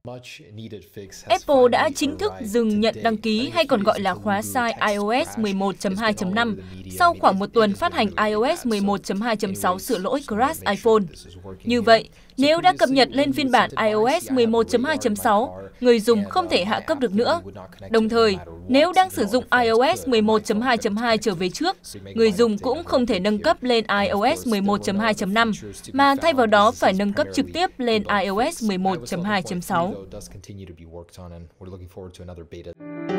Apple đã chính thức dừng nhận đăng ký hay còn gọi là khóa sai iOS 11.2.5 sau khoảng một tuần phát hành iOS 11.2.6 sửa lỗi Crash iPhone. Như vậy, nếu đã cập nhật lên phiên bản iOS 11.2.6, người dùng không thể hạ cấp được nữa. Đồng thời, nếu đang sử dụng iOS 11.2.2 trở về trước, người dùng cũng không thể nâng cấp lên iOS 11.2.5, mà thay vào đó phải nâng cấp trực tiếp lên iOS 11.2.6.